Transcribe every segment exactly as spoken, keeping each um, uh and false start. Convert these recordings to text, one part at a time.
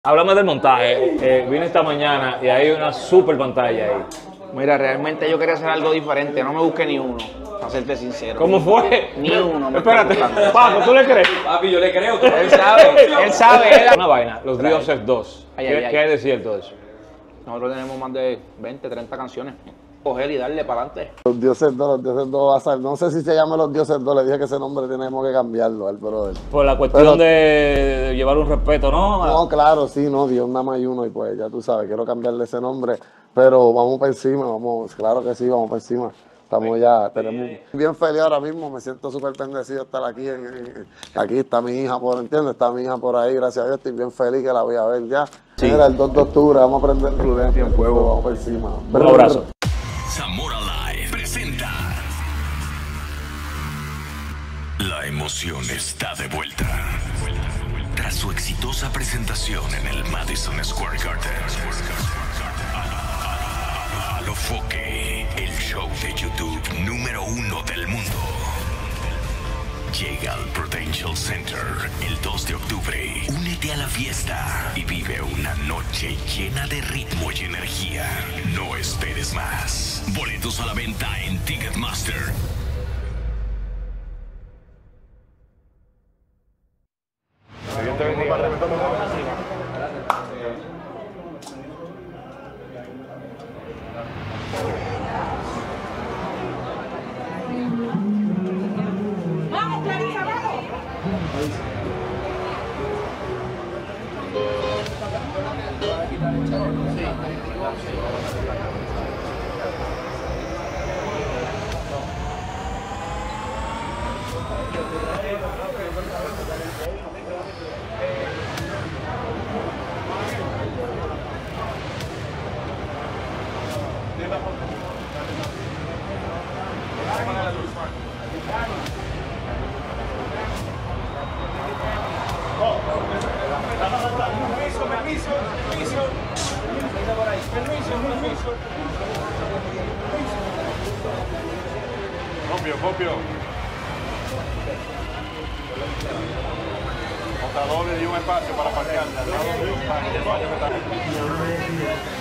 Háblame del montaje. Eh, vine esta mañana y hay una super pantalla ahí. Mira, realmente yo quería hacer algo diferente. No me busqué ni uno, para serte sincero. ¿Cómo fue? Ni uno. Me Espérate, Paco, ¿tú le crees? Papi, yo le creo. Él sabe, él sabe. Él... Una vaina, Los Dioses dos. Ay, ¿Qué, ay, ay. ¿Qué hay de cierto de eso? Nosotros tenemos más de veinte, treinta canciones. Coger y darle para adelante. Los Dioses dos, los Dioses dos va a ser, no sé si se llama Los Dioses dos, le dije que ese nombre tenemos que cambiarlo al brother. Por la cuestión Pero- de, de llevar un respeto, ¿no? No, claro, sí, no, Dios nada más hay uno y pues ya tú sabes, quiero cambiarle ese nombre, pero vamos para encima, vamos, claro que sí, vamos para encima. Estamos ya, tenemos bien feliz ahora mismo, me siento súper bendecido de estar aquí, en, en- aquí está mi hija, por, ¿entiendes? Está mi hija por ahí, gracias a Dios, estoy bien feliz que la voy a ver ya. Sí. Mira, el dos de octubre, vamos a prender Prudencia en fuego, vamos para encima. Un abrazo. Zamora Live presenta. La emoción está de vuelta. Tras su exitosa presentación en el Madison Square Garden. Alofoque, el show de YouTube número uno del mundo. Llega al Prudential Center el dos de octubre. Únete a la fiesta y vive una noche llena de ritmo y energía. No esperes más. Boletos a la venta en Ticketmaster. ¡Vamos, Clarisa, vamos! Copio, copio. Contador le dio un espacio para parquear. Al lado de un parque, el baño que está.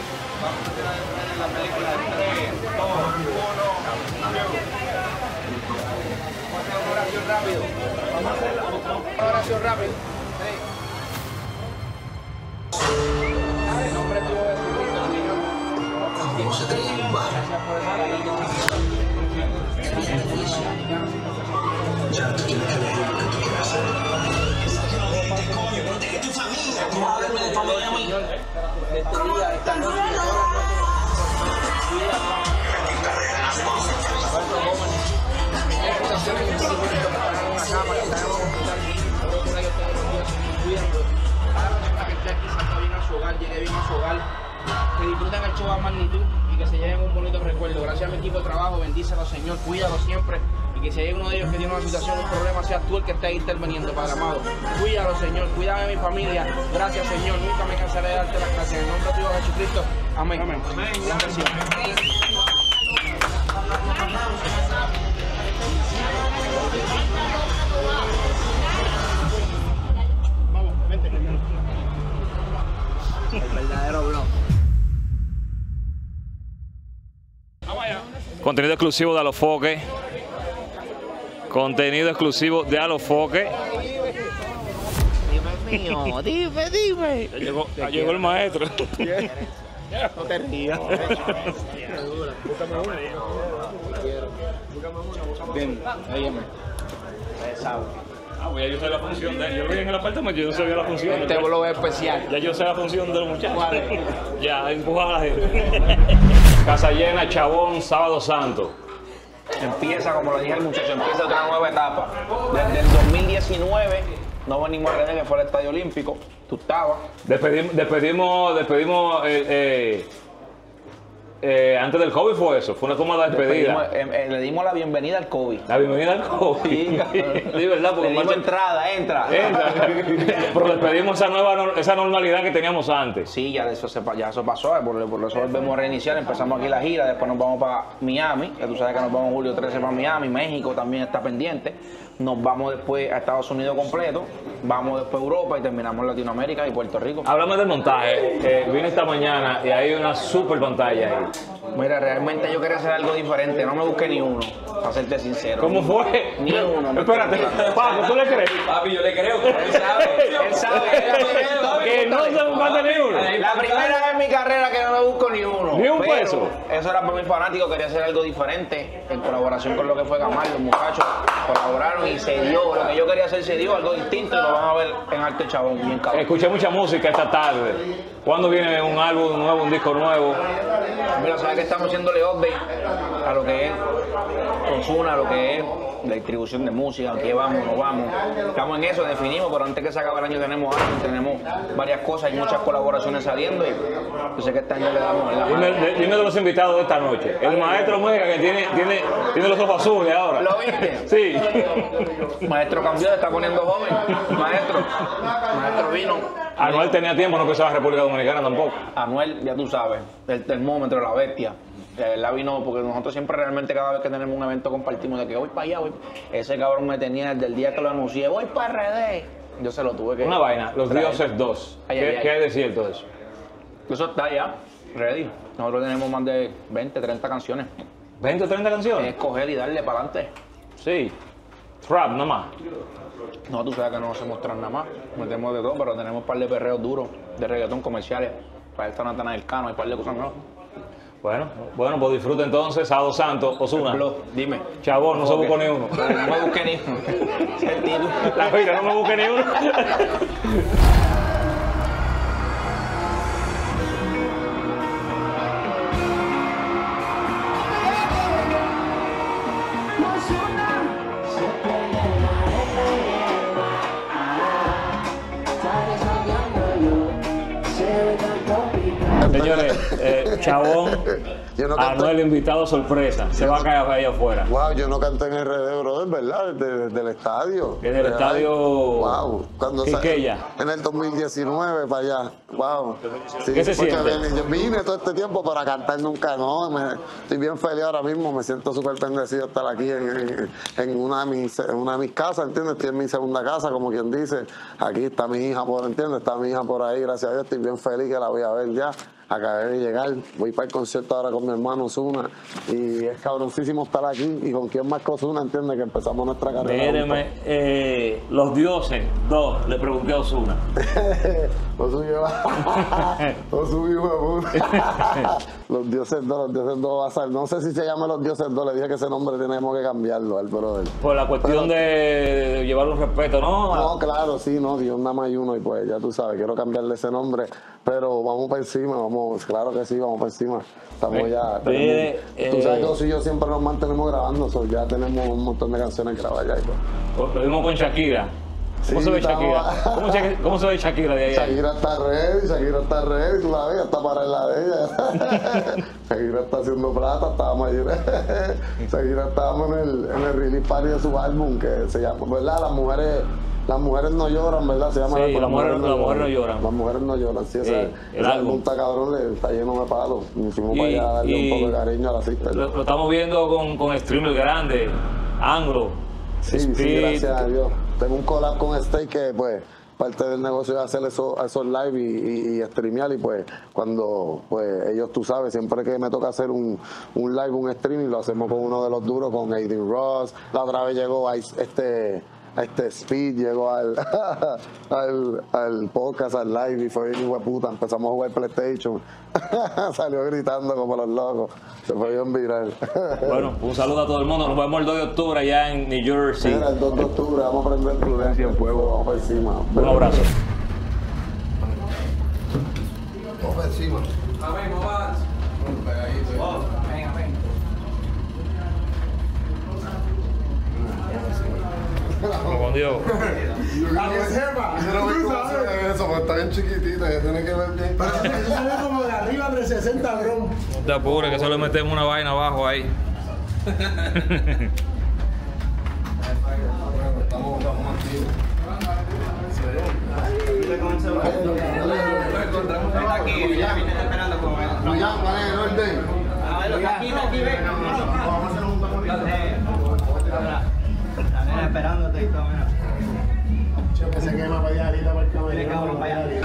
Oración rápido. Vamos a hacer una oración rápido. En nombre tuyo de Jesucristo, Señor. Como se traía en un bar, Gracias por estar ahí. ya tú tienes que elegir lo que tú quieras hacer. Señor, de este día, esta noche, llegue bien a su hogar, que disfruten el show a magnitud y que se lleven un bonito recuerdo. Gracias a mi equipo de trabajo, bendícelo, Señor, cuídalo siempre y que si hay uno de ellos que tiene una situación, un problema, seas tú el que esté interviniendo, Padre amado. Cuídalo, Señor, cuídame de mi familia. Gracias, Señor, nunca me cansaré de darte las gracias. En el nombre de Dios Jesucristo, amén. Amén. Vamos, vente. El verdadero blog. Contenido exclusivo de Alofoque. Contenido exclusivo de Alofoque. Dime mío, dime, dime. Ya llegó, ya llegó el maestro. No te rías. Bien, óyeme. Ustedes saben. Ah, pues ya yo sé la función de él. Yo lo vi en el apartamento, yo no sabía la función. Este blog es especial. Ya yo sé la función de los muchachos. ¿Cuál es? Ya, empujar a la gente. Casa llena, Chabón, Sábado Santo. Empieza, como lo dije al muchacho, empieza otra nueva etapa. Desde el dos mil diecinueve no venimos a René, que fue el Estadio Olímpico. Tú estabas. Despedimos, despedimos, despedimos eh, eh, eh, antes del COVID fue eso, fue una cómoda despedida. Despedimos, eh, eh, le dimos la bienvenida al COVID. La bienvenida al COVID. Sí, Sí, ¿verdad? le Porque dimos Marce- entrada, entra. Entra. Pero despedimos esa nueva nor- esa normalidad que teníamos antes. Sí, ya eso, se, pa- ya eso pasó, eh, por, por eso volvemos a reiniciar, empezamos aquí la gira, después nos vamos para Miami, que tú sabes que nos vamos julio trece para Miami, México también está pendiente, nos vamos después a Estados Unidos completo, vamos después a Europa y terminamos en Latinoamérica y Puerto Rico. Háblame del montaje. Eh, vine esta mañana y hay una super pantalla ahí. Mira, realmente yo quería hacer algo diferente, no me busqué ni uno, para serte sincero. ¿Cómo fue? Ni uno. No. Espérate, Paco, ¿tú le crees? Papi, yo le creo. Él sabe, él sabe. Que no se buscaste ni uno. La primera vez en mi carrera que no me busco ni uno. Ni un pero peso. Eso era por mis fanáticos, quería hacer algo diferente en colaboración con lo que fue Gamal. Los muchachos colaboraron y se dio. Lo que yo quería hacer se dio, algo distinto y lo van a ver en Arte Chabón. Bien cabrón. Escuché mucha música esta tarde. ¿Cuándo viene un álbum nuevo, un disco nuevo? Mira, sabes que estamos haciéndole update a lo que es Ozuna, a lo que es la distribución de música, qué vamos, no vamos. Estamos en eso, definimos, pero antes que se acabe el año tenemos algo, tenemos varias cosas, hay muchas colaboraciones saliendo y yo sé que este año le damos la mano. Dime, dime de los invitados de esta noche. El maestro Mujica que tiene, tiene, tiene los ojos azules ahora. ¿Lo viste? Sí. Maestro cambió, se está poniendo joven. Maestro, maestro vino. Anuel tenía tiempo, no pisaba República Dominicana tampoco. Anuel, ya tú sabes, el termómetro, la bestia. La vino, porque nosotros siempre realmente cada vez que tenemos un evento compartimos de que voy para allá, voy. Ese cabrón me tenía desde el día que lo anuncié, voy para R D. Yo se lo tuve que... Una vaina, Los traer. Dioses dos. Ay, ¿Qué, ay, ay. ¿Qué hay de cierto de eso? Eso está ya, ready. Nosotros tenemos más de veinte, treinta canciones. ¿veinte o treinta canciones? Es escoger y darle para adelante. Sí. Trap nomás. No, tú sabes que no hacemos trap nada más. Metemos de todo, pero tenemos un par de perreos duros, de reggaetón comerciales. Para esta Natanael Cano, hay un par de cosas nuevas. Bueno, bueno, pues disfruta entonces, Sábado Santo, Ozuna. Dime. Chabón, no se buscó ni uno. No me busqué ni uno. Sentido. La vida, no me busqué ni uno. Señores, eh, Chabón, Yo no canté- Anuel invitado sorpresa, se va a caer ahí afuera. Wow, yo no canté en R D, brother, ¿verdad? Desde, desde el estadio. En el Real. estadio Wow. Cuando sa- Quiqueya. En el dos mil diecinueve para allá. Wow. Sí, ¿Qué se porque siente? vine- yo vine todo este tiempo para cantar nunca, no. Me- estoy bien feliz ahora mismo, me siento súper bendecido estar aquí en, en- en una, de mis, en una de mis casas, ¿entiendes? Estoy en mi segunda casa, como quien dice. Aquí está mi hija, por, ¿entiendes? Está mi hija por ahí, gracias a Dios. Estoy bien feliz que la voy a ver ya. Acabé de llegar, voy para el concierto ahora con mi hermano Ozuna y es cabroncísimo estar aquí y con quién más que Ozuna, entiende que empezamos nuestra carrera. Míreme, eh, Los Dioses dos, le pregunté a Ozuna. Ozuna lleva. Ozuna, hijo de puta. Los Dioses dos, los Dioses dos va a salir. No sé si se llama Los Dioses dos, le dije que ese nombre tenemos que cambiarlo al brother. Por la cuestión de, de llevar un respeto, ¿no? No, claro, sí, no, Dios nada más hay uno y pues ya tú sabes, quiero cambiarle ese nombre, pero vamos para encima, vamos, claro que sí, vamos para encima. Estamos ya, tenemos, eh, tú sabes que Ozzy y yo siempre nos mantenemos grabando, so ya tenemos un montón de canciones grabadas ya y pues. Lo vimos con Shakira. ¿Cómo Sí, se ve estamos- Shakira? ¿Cómo, se- ¿Cómo se ve Shakira de ahí? Shakira está ready, Shakira está ready, tú la ves, está para la de ella. Shakira está haciendo plata, estábamos ayer. Shakira estábamos en el, en el release party de su álbum que se llama, ¿verdad? Las mujeres, las mujeres no lloran, ¿verdad? Se llama Sí, el álbum, las mujeres- las mujeres no lloran. Las mujeres no lloran, sí, ese, Sí, ese el álbum álbum. está cabrón, le- está lleno de palos. Nos fuimos Y- para allá a darle y- un poco de cariño a la sister. Lo, lo estamos viendo con, con streamers grandes, Anglo, Sí, sí, Speed. gracias a Dios. Tengo un collab con Stay que, pues, parte del negocio es hacer eso- esos live y, y, y streamear. Y, pues, cuando pues ellos, tú sabes, siempre que me toca hacer un, un live, un streaming, lo hacemos con uno de los duros, con Aiden Ross. La otra vez llegó a este, a este Speed, llegó al, al, al podcast, al live, y fue bien hijo de puta. Empezamos a jugar PlayStation. Salió gritando como los locos. Se fue bien viral. Bueno, un saludo a todo el mundo. Nos vemos el dos de octubre allá en New Jersey. Mira, el dos de octubre vamos a prender Prudencia en fuego, vamos para encima. Un abrazo. Vamos para encima. Como con Dios. Yo no veo cómo se ve eso, porque está bien chiquitita, ya tiene que ver bien. Eso se ve como de arriba trescientos sesenta, bro. No te apures, que solo metemos una vaina abajo ahí. Estamos, estamos activos. Julián, ¿cuál es el orden? Aquí, aquí, ven. Vamos a hacer un esperándote y todo, mira. Que se quema para allá, para el camerino. Para allá.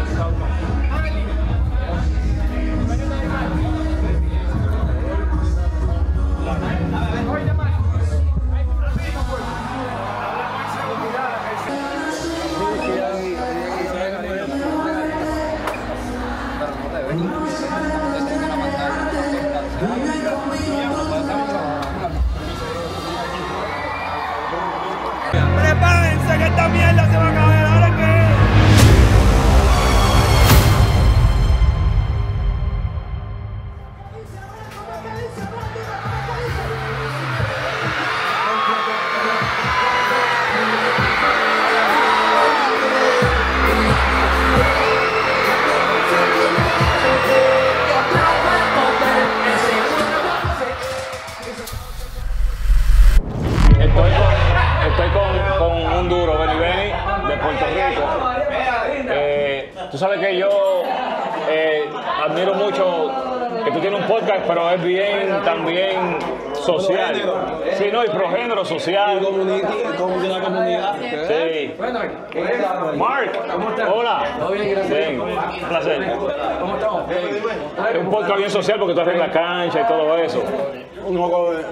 Prepárense que esta mierda se va a acabar, ahora que Estoy con, estoy con, con un duro, Benny Benny, de Puerto Rico. Eh, tú sabes que yo eh, admiro mucho que tú tienes un podcast, pero es bien también social. Sí, no, y progénero social. Y comunidad, comunidad. Sí. Mark, hola. Todo bien, gracias. Bien, un placer. ¿Cómo estamos? Es un podcast bien social porque tú arreglas cancha y todo eso. Nos,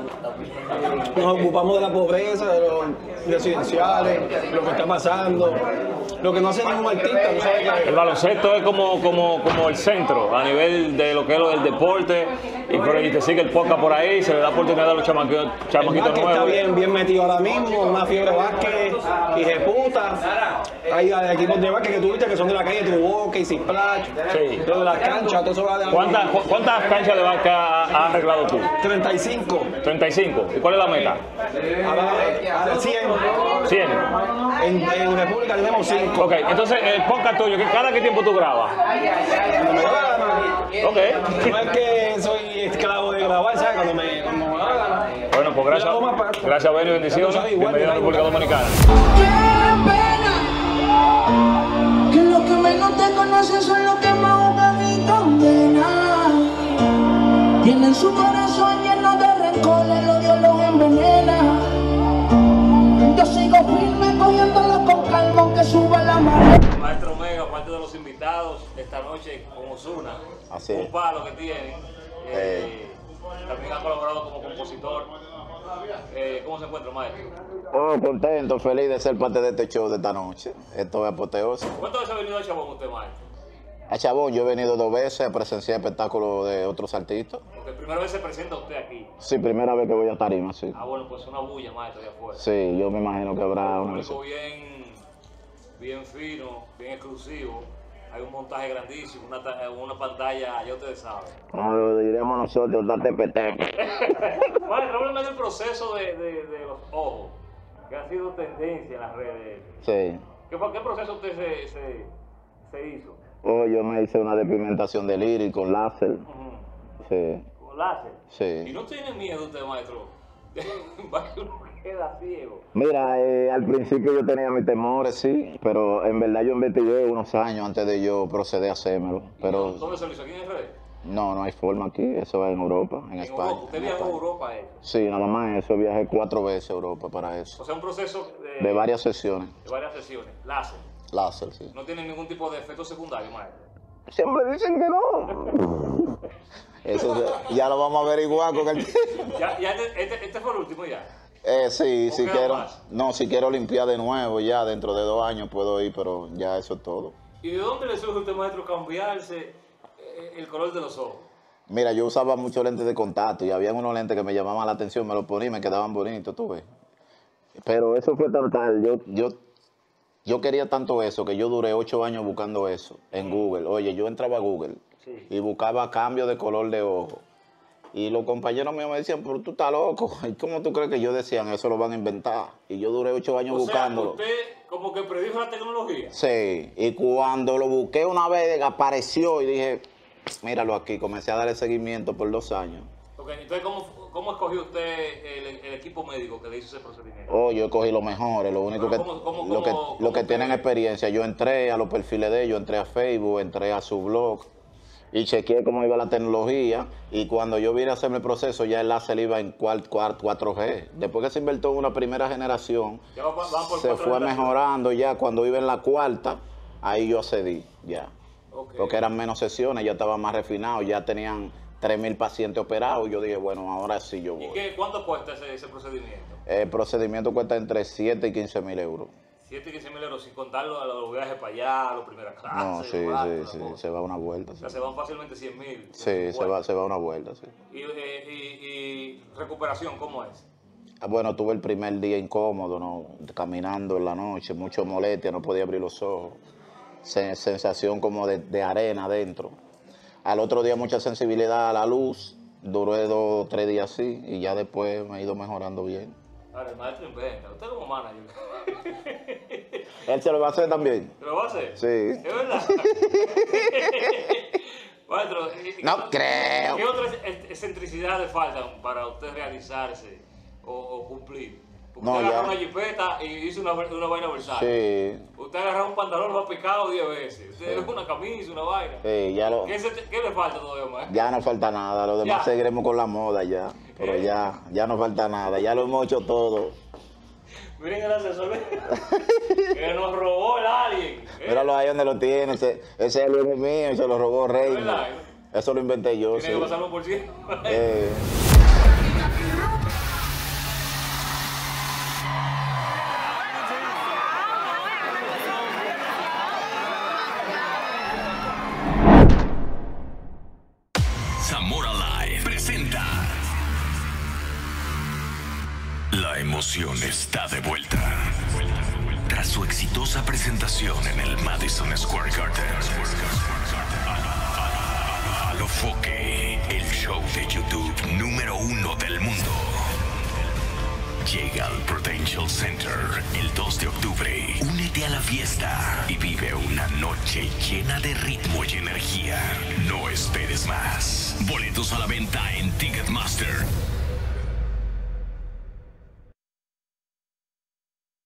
nos ocupamos de la pobreza, de los residenciales, lo que está pasando, lo que no hace ningún artista. ¿No sabes? El baloncesto es como, como, como el centro a nivel de lo que es lo del deporte, y por ahí te sigue el podcast por ahí, se le da oportunidad a los chamaquitos, chamaquitos El básquet nuevos. está bien, bien metido ahora mismo, una fiebre de básquet, y de puta. Hay equipos de básquet que tú viste que son de la calle, Trubó, Casey Splash, Sí. lo de las canchas, todo eso va de la ¿Cuántas, cu- ¿Cuántas canchas de vaca has arreglado tú? treinta y cinco. treinta y cinco. ¿Y cuál es la meta? Ahora, ahora cien. cien. En, en República tenemos cinco. Ok, entonces el podcast tuyo, ¿qué- ¿cada qué tiempo tú grabas? Cuando me da la gana. Ok. No es que soy esclavo de grabar, ¿sabes? Cuando me, cuando me da la gana. Bueno, pues gracias. Yo hago más para- Gracias, Benny, Ya bendiciones. tú sabes, igual, Bienvenido a la igual. República Dominicana. Qué pena que los que menos te conocen son los que más jugan y condenan. Tienen su corazón lleno de rencor, el odio los envenena. Yo sigo firme cogiéndolo con calma aunque suba la marea. Maestro Mega, aparte de los invitados, esta noche con Ozuna, Así un es. palo que tiene. Eh, también ha colaborado como compositor. Eh, ¿Cómo se encuentra, maestro? Oh, contento, feliz de ser parte de este show de esta noche. Esto es apoteoso. ¿Cuántas veces ha venido a Chabón usted, maestro? A Chabón yo he venido dos veces a presenciar espectáculos de otros artistas. Porque primera vez se presenta usted aquí. Sí, primera vez que voy a tarima, sí. Ah, bueno, pues una bulla, maestro, de afuera. Sí, yo me imagino que habrá Un una... público bien, bien fino, bien exclusivo. Hay un montaje grandísimo, una, ta- una pantalla, ya ustedes saben. Como lo diremos nosotros, date petepe. Maestro, háblame del proceso de, de, de los ojos, que ha sido tendencia en las redes. Sí. ¿Qué, fue- qué proceso usted se, se, se hizo? Oh, yo me hice una despigmentación del iris con láser. Ujú. Sí, ¿Con láser? sí. ¿Y no tiene miedo usted, maestro? Va que uno queda ciego. Mira, eh, al principio yo tenía mis temores, sí, pero en verdad yo investigué unos años antes de yo proceder a hacérmelo. Pero ¿Dónde se lo hizo? ¿Aquí en redes? no, no hay forma aquí, eso es en Europa, en, En España. Europa. ¿Usted en viajó a España. Europa, eh? Sí, nada más eso, viajé cuatro veces a Europa para eso. O sea, un proceso de, De varias sesiones, de varias sesiones. Láser. láser, sí. No tiene ningún tipo de efecto secundario, maestro. Siempre dicen que no. Eso se- ya lo vamos a averiguar con el... Ya, ya este, este, este fue el último ya. Eh, sí, ¿O si queda quiero, más? no, si quiero limpiar de nuevo ya, dentro de dos años puedo ir, pero ya eso es todo. ¿Y de dónde le surge a usted, maestro, cambiarse eh, el color de los ojos? Mira, yo usaba muchos lentes de contacto y había unos lentes que me llamaban la atención, me los ponía y me quedaban bonitos, tú ves. Pero eso fue tan tal, yo, yo, yo quería tanto eso que yo duré ocho años buscando eso en Google. Oye, yo entraba a Google Sí. y buscaba cambio de color de ojo. Y los compañeros míos me decían, pero tú estás loco. ¿Y cómo tú crees que yo decían, eso lo van a inventar? Y yo duré ocho años O sea, buscándolo. usted como que predijo la tecnología. Sí, y cuando lo busqué una vez, apareció y dije, míralo aquí, comencé a darle seguimiento por dos años. Ok, entonces, ¿cómo, cómo escogió usted el, el equipo médico que le hizo ese procedimiento? Oh, yo cogí los mejores, lo único que, Pero ¿cómo- cómo- lo que, cómo- lo que cómo tienen que- experiencia. Yo entré a los perfiles de ellos, entré a Facebook, entré a su blog y chequeé cómo iba la tecnología. Y cuando yo vine a hacerme el proceso, ya el láser iba en cuatro G. Después que se invirtió en una primera generación, Ya van- van por se cuatro fue generaciones. mejorando. Ya cuando iba en la cuarta, ahí yo accedí, ya. Ok. Porque eran menos sesiones, ya estaba más refinado, ya tenían tres mil pacientes operados. Yo dije, bueno, ahora sí yo ¿Y voy. qué, cuánto cuesta ese, ese procedimiento? El procedimiento cuesta entre siete y quince mil euros. siete y quince mil euros sin contarlo a los viajes para allá, a los primeras clases. No, sí, los gastos, sí, la sí, cosa. se va una vuelta. O Sí, sea, se van fácilmente cien mil. sí se, va, se va una vuelta, sí. Y, eh, y, y recuperación, ¿cómo es? Ah, Bueno, tuve el primer día incómodo, ¿no? Caminando en la noche, mucho molestia, no podía abrir los ojos. Se- sensación como de, de arena adentro. Al otro día mucha sensibilidad a la luz, duré dos o tres días así y ya después me he ido mejorando bien. Ahora, el maestro inventa. Usted como manager. ¿Él se lo va a hacer también? ¿Te lo va a hacer? Sí. ¿Es verdad? Maestro, ¿y- y No qué- creo. ¿Qué otras ex- excentricidades faltan para usted realizarse o, o cumplir? Porque No, usted agarró ya. una jipeta y hizo una, una vaina versátil. Sí. Usted agarró un pantalón, lo ha picado diez veces. Usted Sí. una camisa, una vaina. Sí, ya, lo, ¿Qué, se- qué le falta todavía más? ya no falta nada, lo demás Ya. seguiremos con la moda ya. Pero ya, ya no falta nada, ya lo hemos hecho todo. Miren el asesor que nos robó el alien. ¿eh? Míralo ahí donde lo tiene, ese, ese es el hijo mío y se lo robó Rey. ¿Verdad? Eso lo inventé yo. Tiene Sí. que pasarlo por ciento. Eh, Zamora Live presenta. La emoción está de vuelta. Tras su exitosa presentación en el Madison Square Garden. Alofoque, el show de YouTube número uno del mundo. Llega al Prudential Center el dos de octubre. Únete a la fiesta y vive una noche llena de ritmo y energía. No esperes más. Boletos a la venta en Ticketmaster.